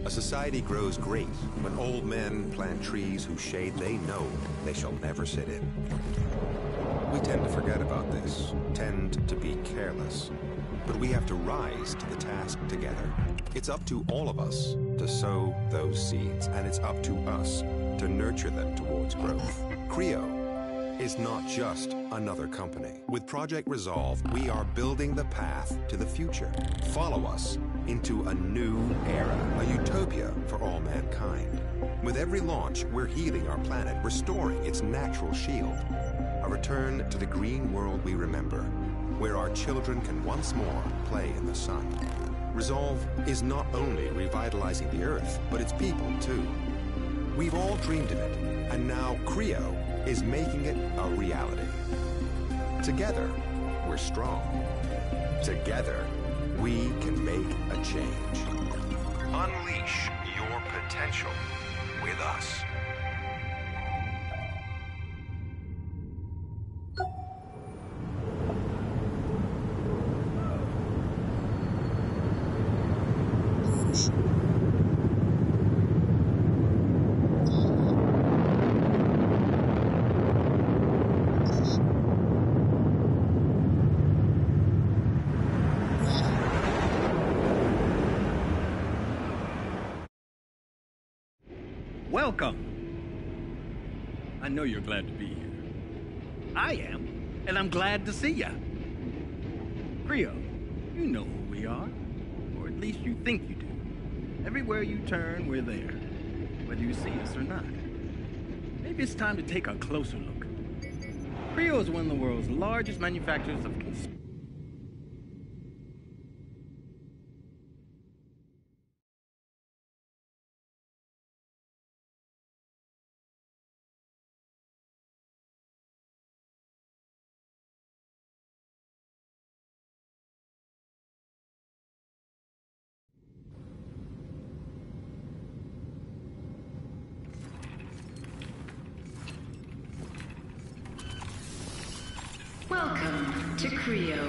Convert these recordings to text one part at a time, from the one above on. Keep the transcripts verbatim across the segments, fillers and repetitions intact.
A society grows great when old men plant trees whose shade they know they shall never sit in. We tend to forget about this, tend to be careless. But we have to rise to the task together. It's up to all of us to sow those seeds, and it's up to us to nurture them towards growth. Creo is not just another company. With Project Resolve, we are building the path to the future. Follow us into a new era, a utopia for all mankind. With every launch, we're healing our planet, restoring its natural shield. A return to the green world we remember, where our children can once more play in the sun. Resolve is not only revitalizing the Earth, but its people too. We've all dreamed of it, and now Creo is making it a reality. Together, we're strong. Together, we can make a change. Unleash your potential with us. Welcome. I know you're glad to be here. I am, and I'm glad to see ya. Creo, you know who we are, or at least you think you do. Everywhere you turn, we're there, whether you see us or not. Maybe it's time to take a closer look. Creo is one of the world's largest manufacturers of cons- Welcome to Creo.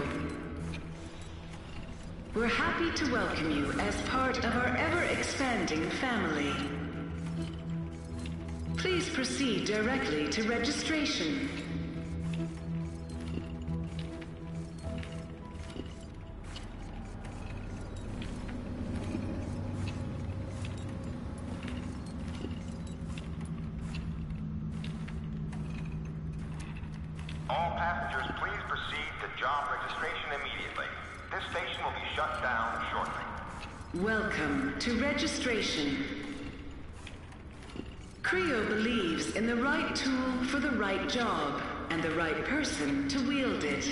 We're happy to welcome you as part of our ever-expanding family. Please proceed directly to registration. All passengers, please proceed to job registration immediately. This station will be shut down shortly. Welcome to registration. Creo believes in the right tool for the right job, and the right person to wield it.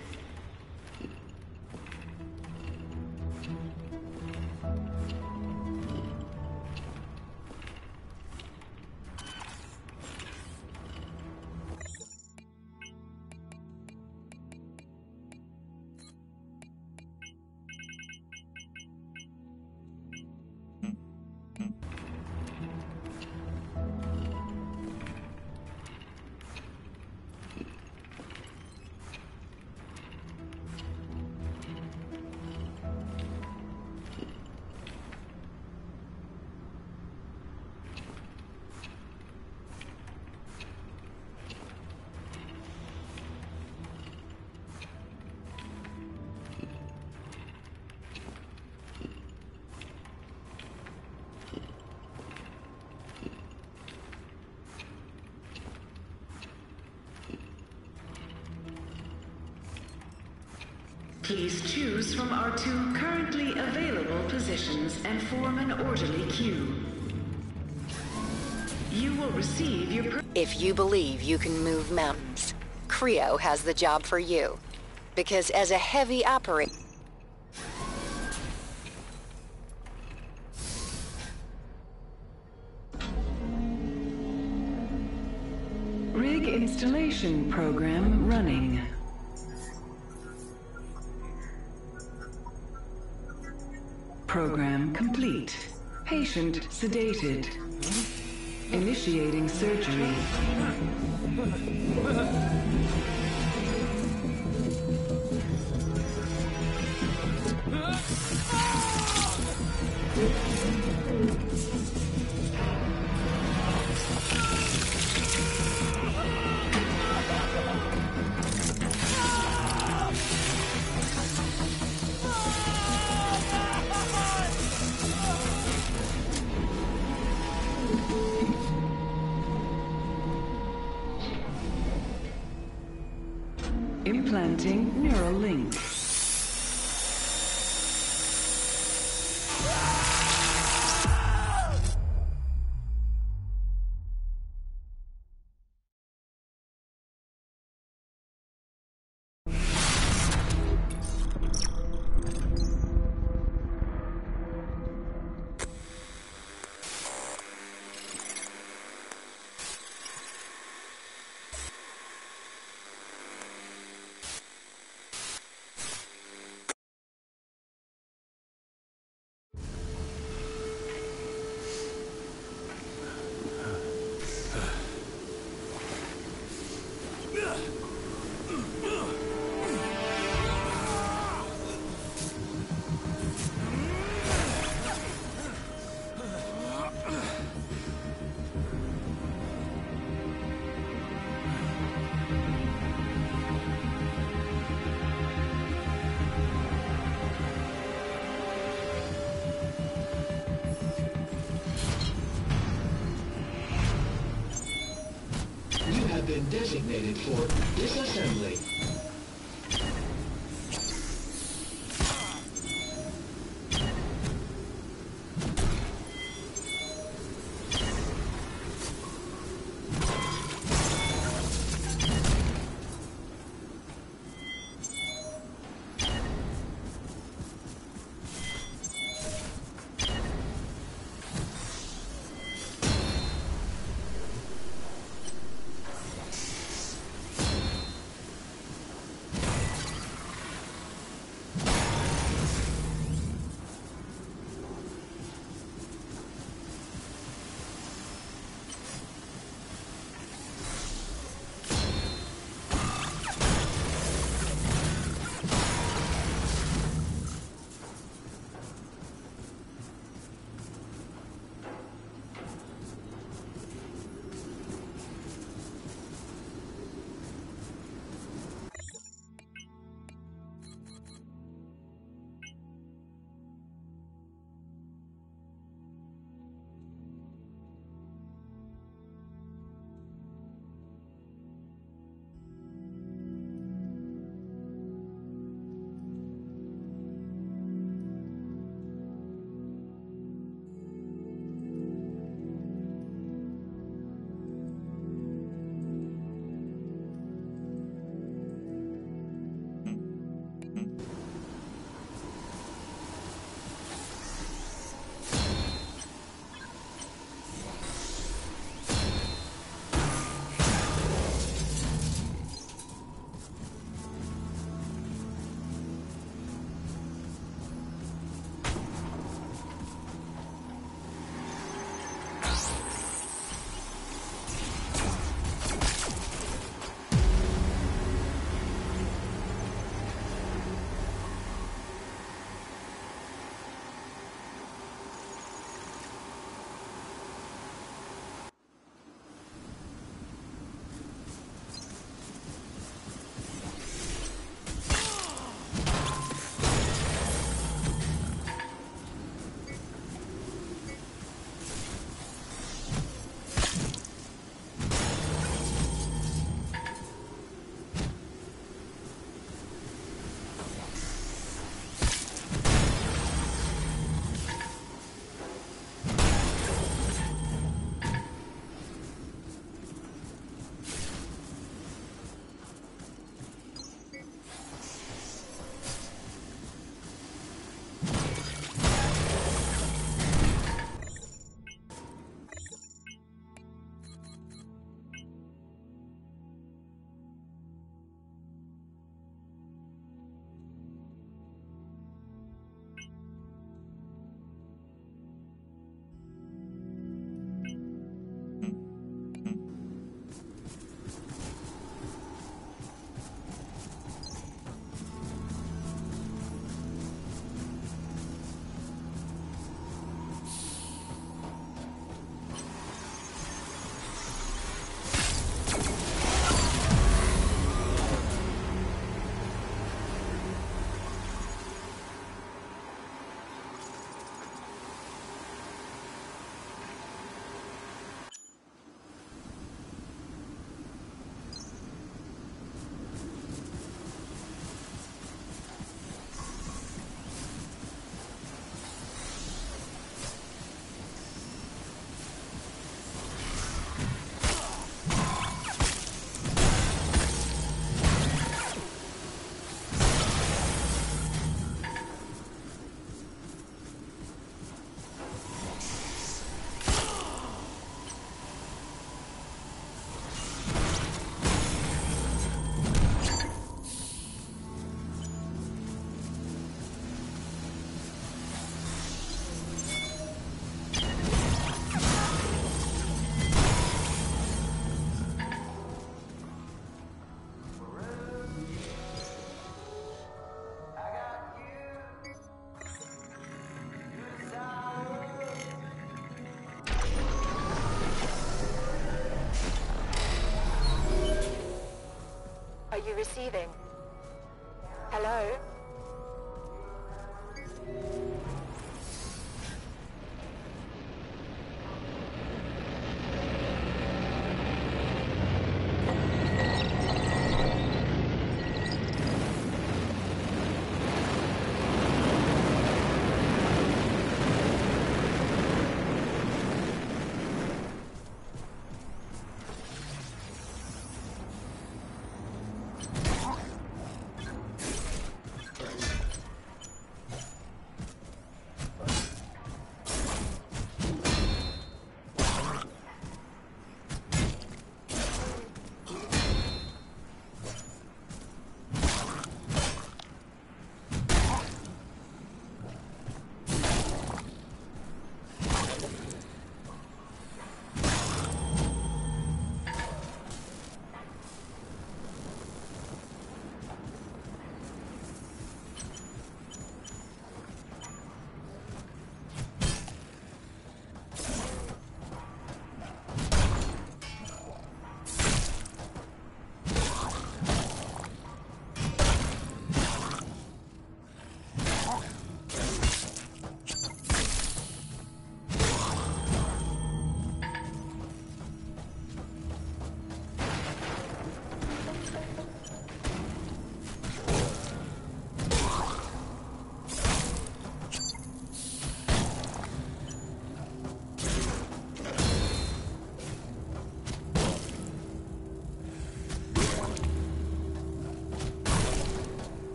Please choose from our two currently available positions and form an orderly queue. You will receive your per- If you believe you can move mountains, Creo has the job for you. Because as a heavy operator... Rig installation program running. Program complete. Patient sedated. Initiating surgery. Implanting neural link. Been designated for disassembly.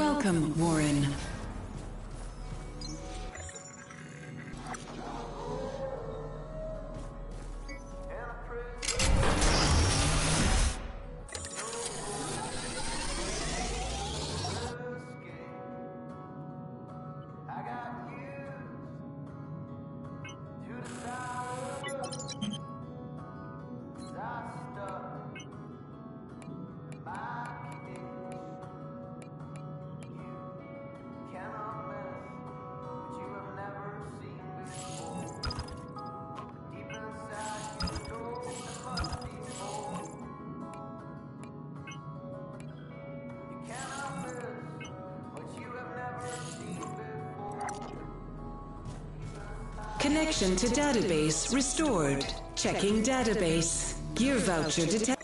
Welcome, Warren. Connection to database restored. Checking database. Gear voucher detected.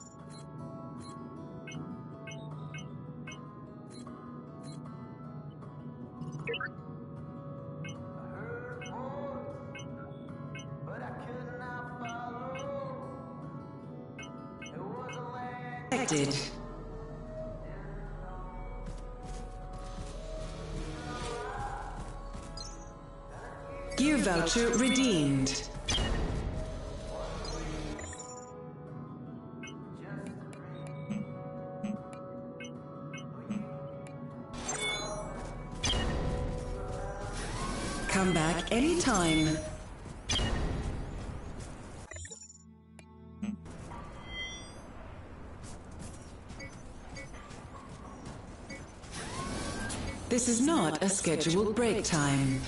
Detected. Gear voucher redeemed. Come back anytime. This is not a scheduled break time.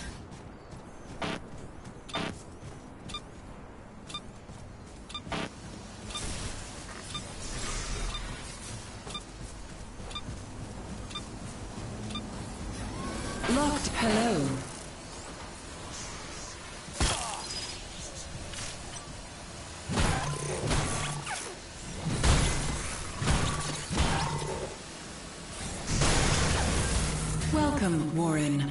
Locked hello. Welcome, Warren.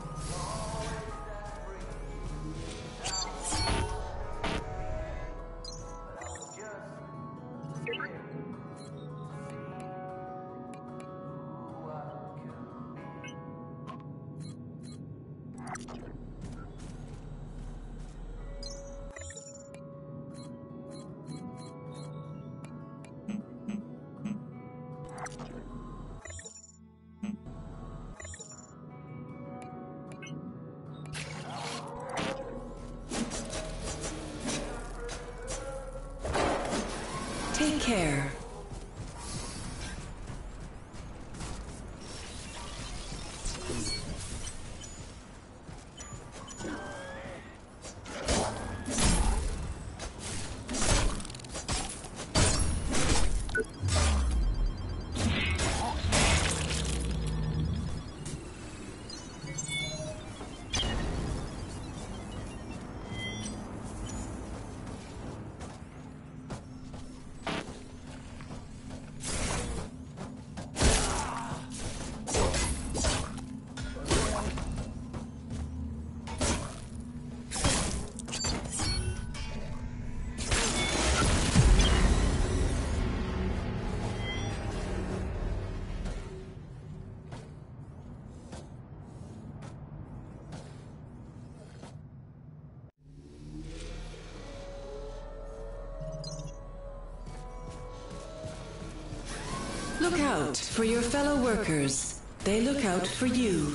Take care. Look out for your fellow workers. They look out for you.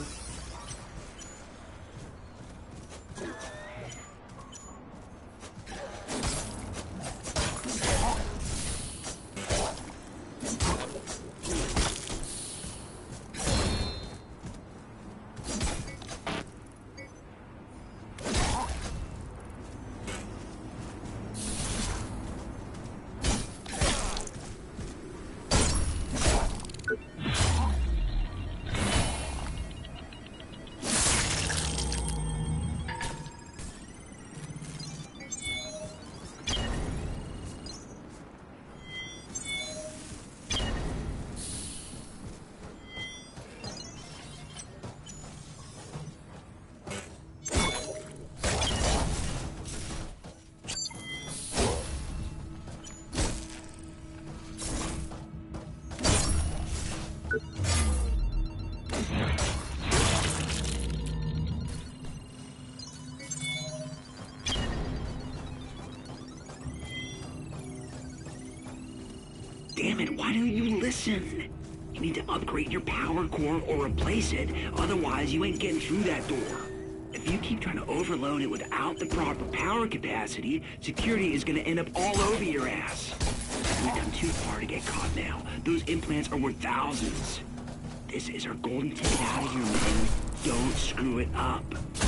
damn it, why don't you listen? You need to upgrade your power core or replace it, otherwise you ain't getting through that door. If you keep trying to overload it without the proper power capacity, security is gonna end up all over your ass. We've come too far to get caught now. Those implants are worth thousands. This is our golden ticket out of here, man. Don't screw it up.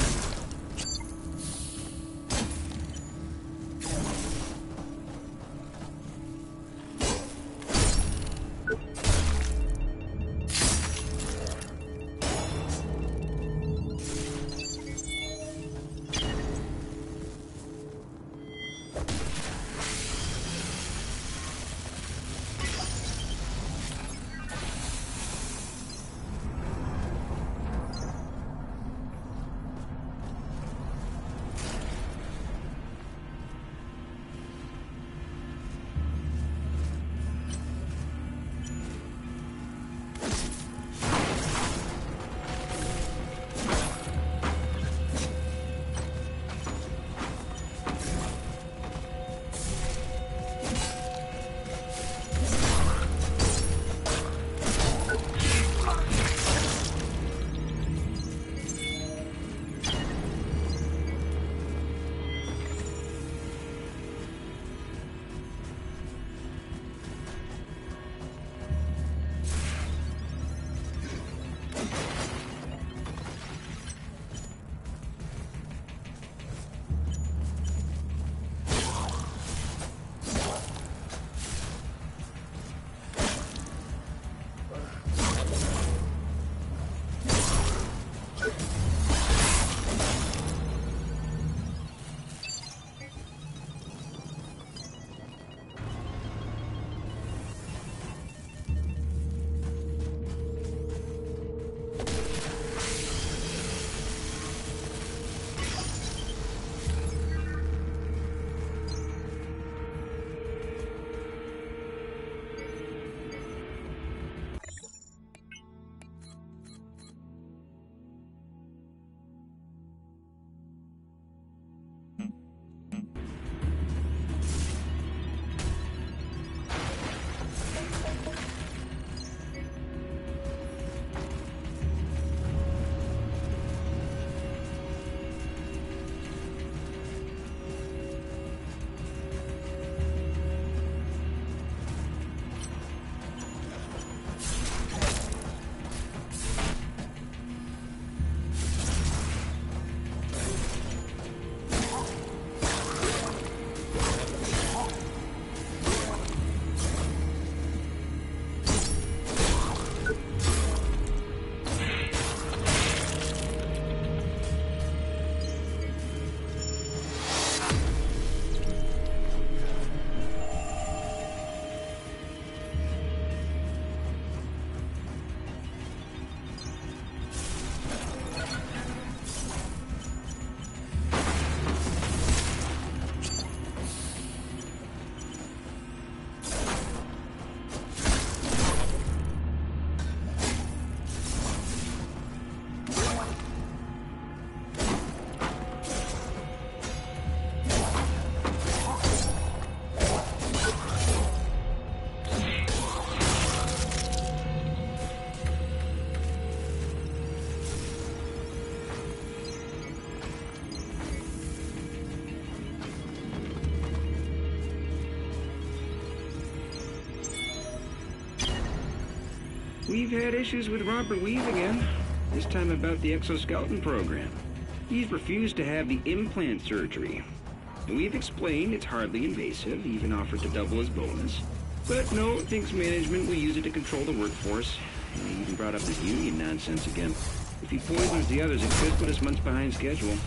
We've had issues with Robert Weave again, this time about the exoskeleton program. He's refused to have the implant surgery. And we've explained it's hardly invasive, even offered to double his bonus. But no, thinks management will use it to control the workforce. And he even brought up this union nonsense again. If he poisons the others, it could put us months behind schedule.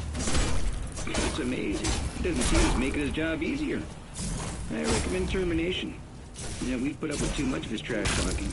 It's amazing. It doesn't seem it's making his job easier. I recommend termination. Yeah, we've put up with too much of his trash talking.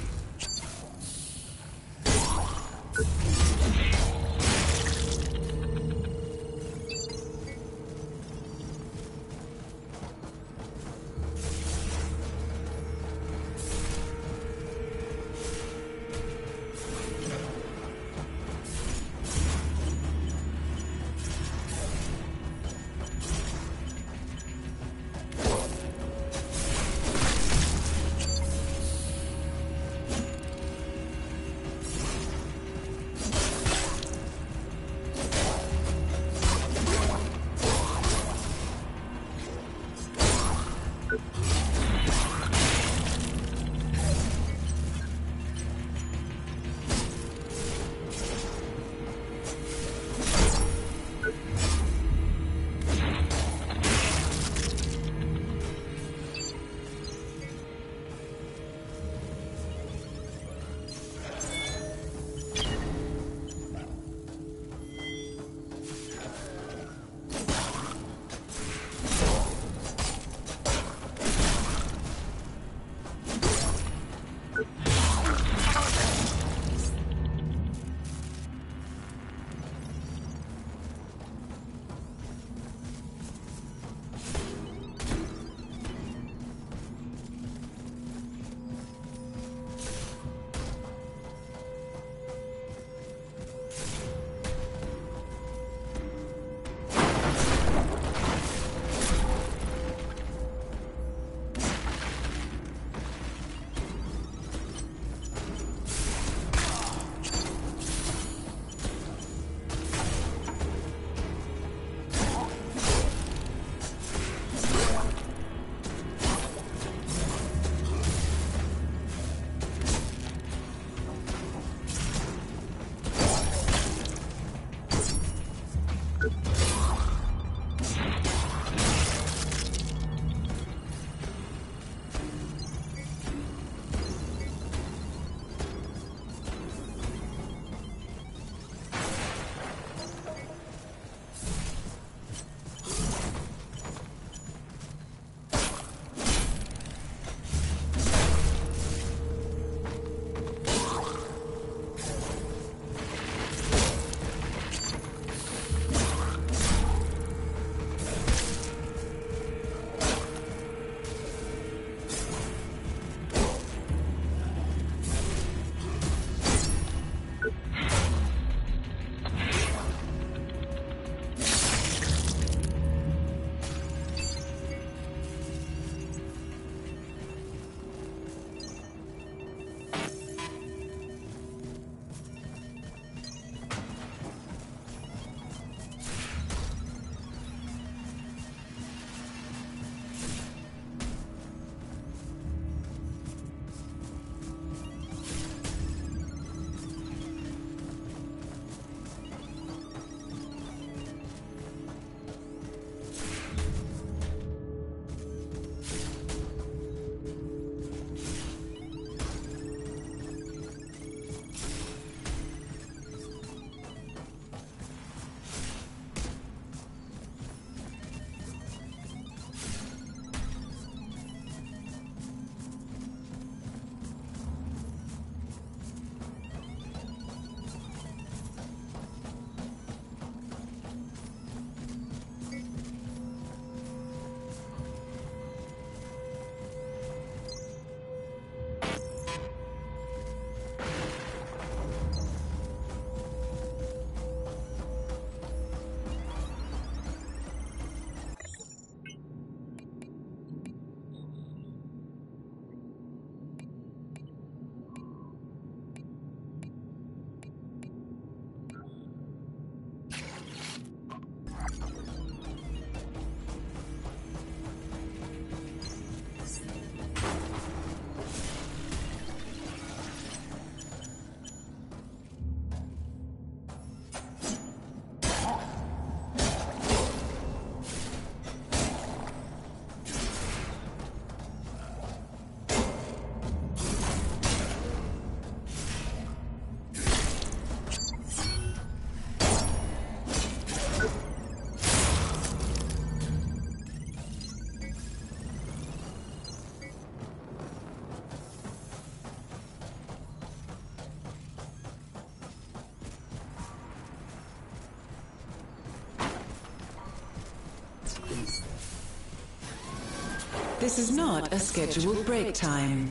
This is not a scheduled break time.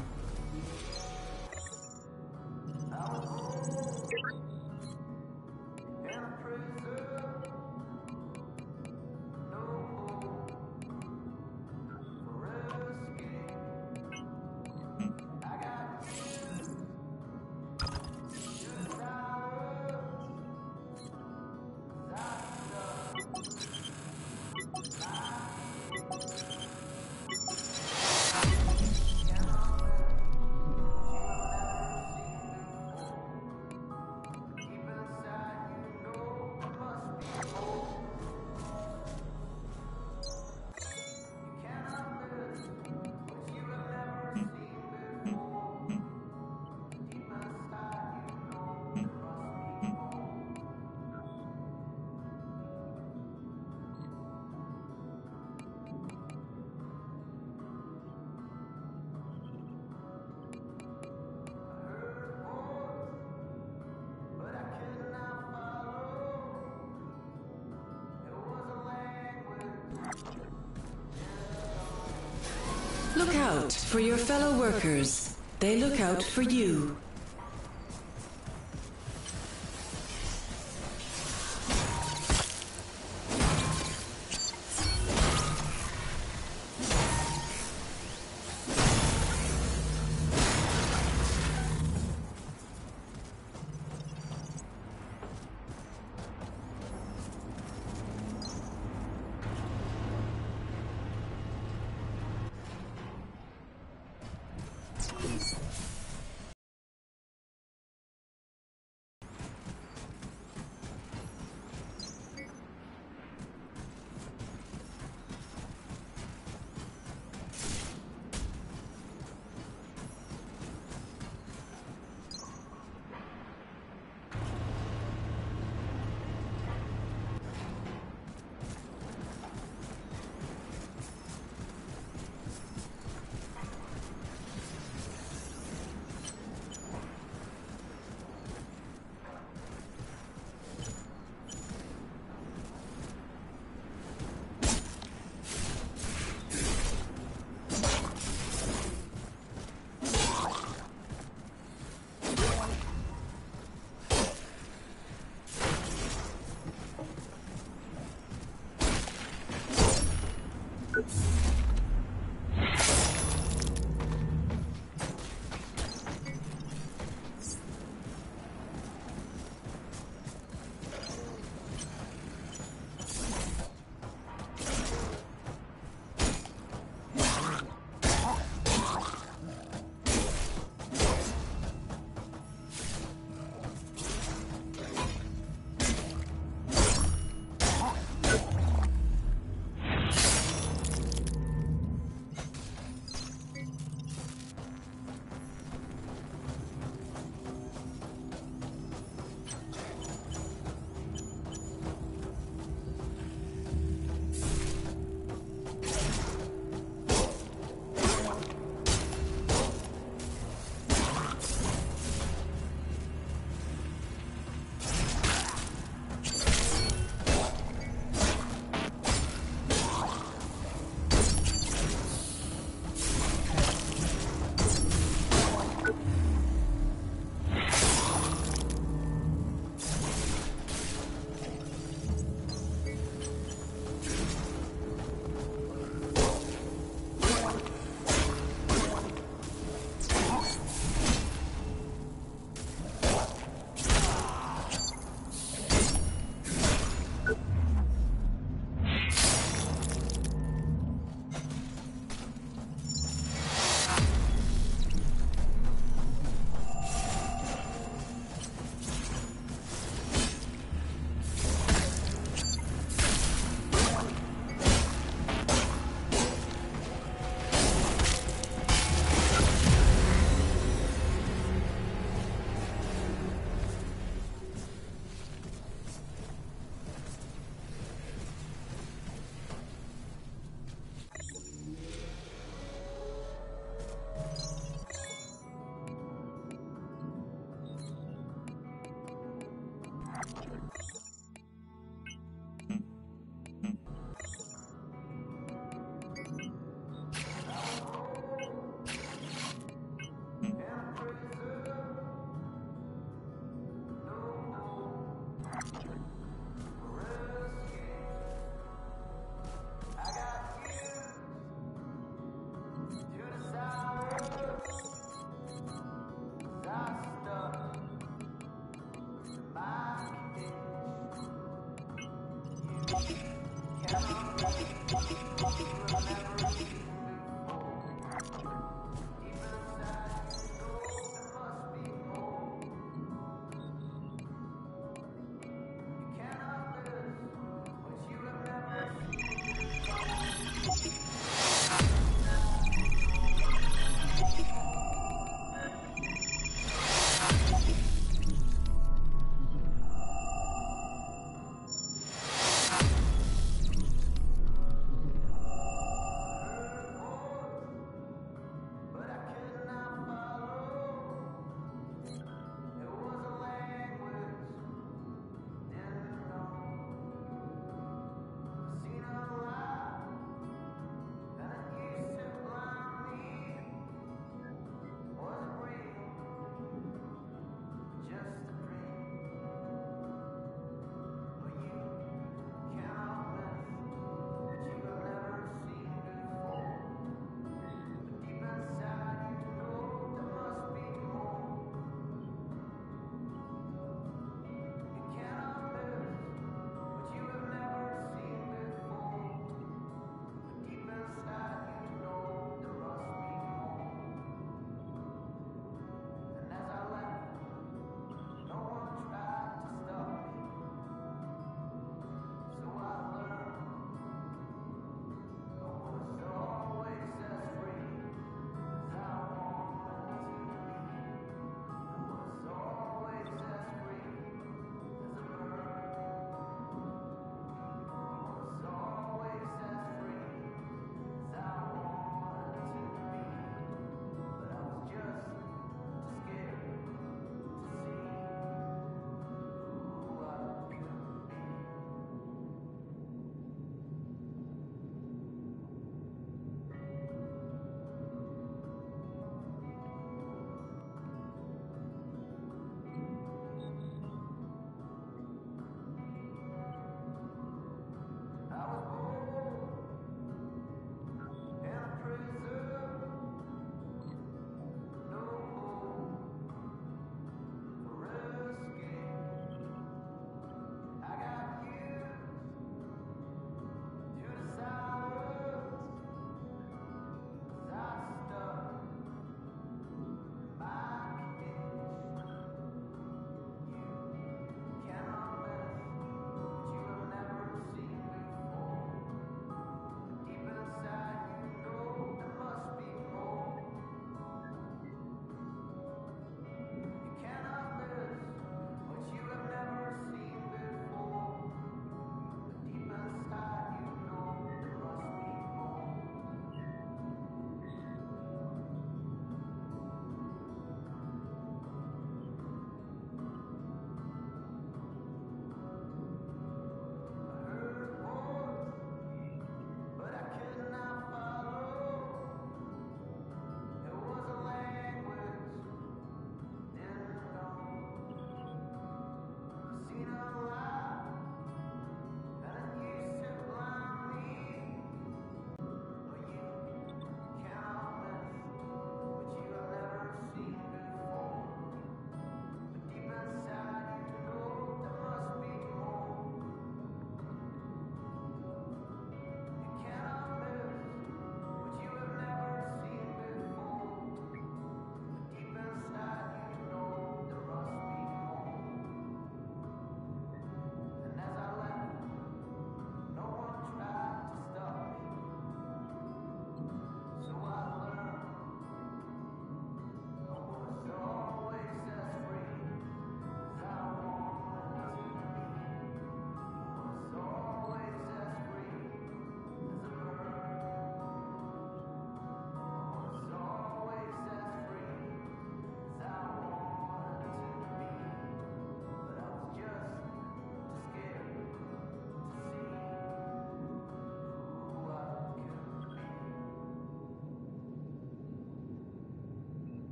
Look out for your fellow workers. They look out for you.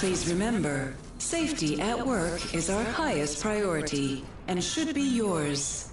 Please remember, safety at work is our highest priority and should be yours.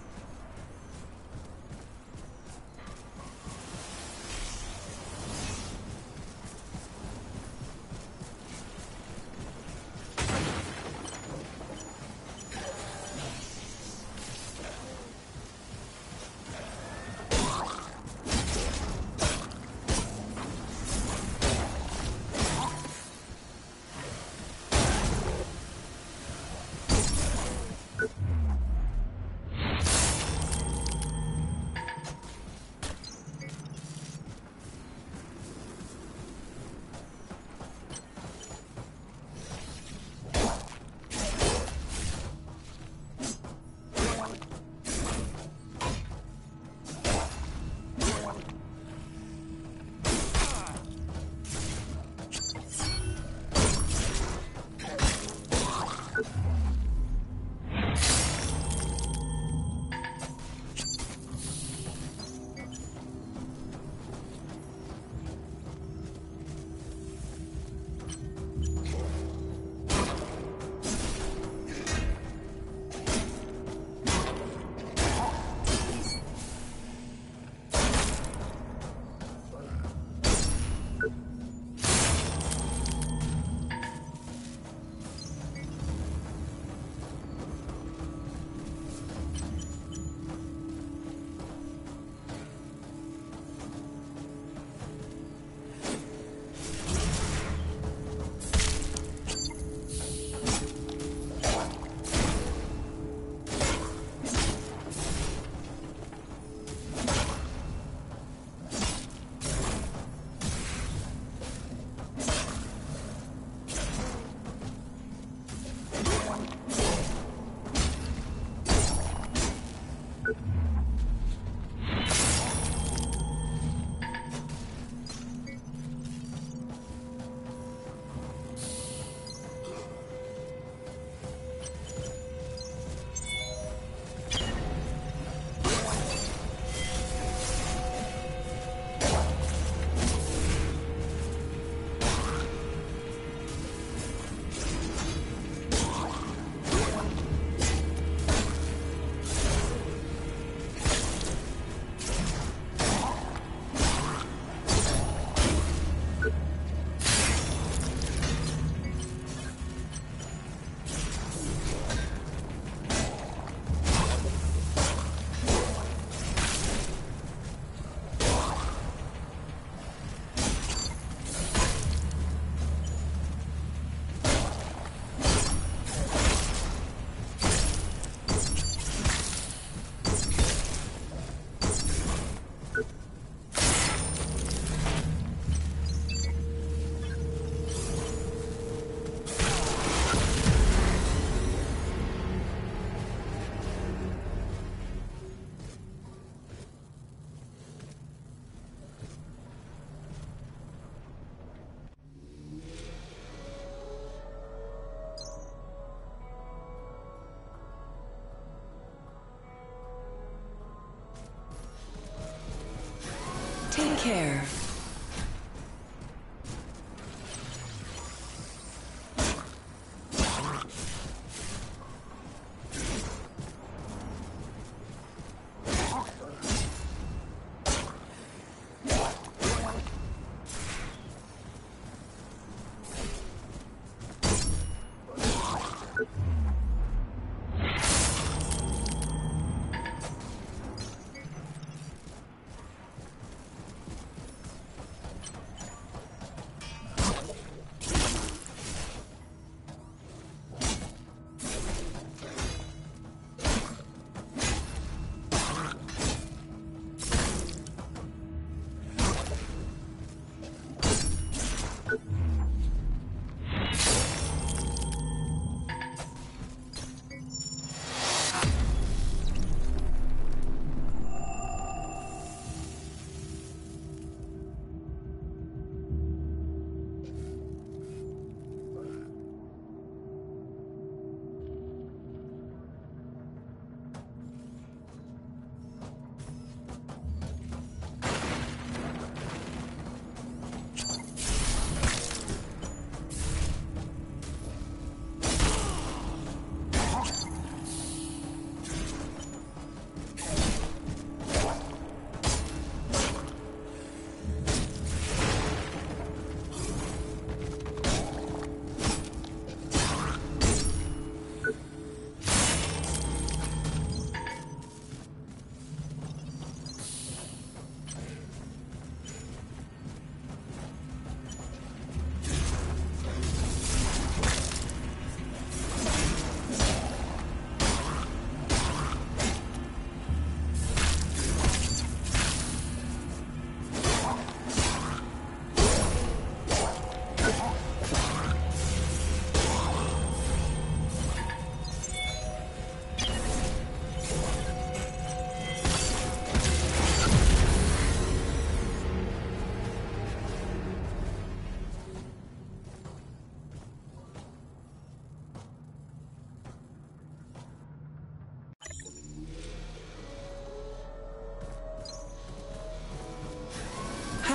Take care.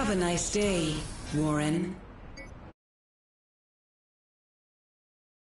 Have a nice day, Warren.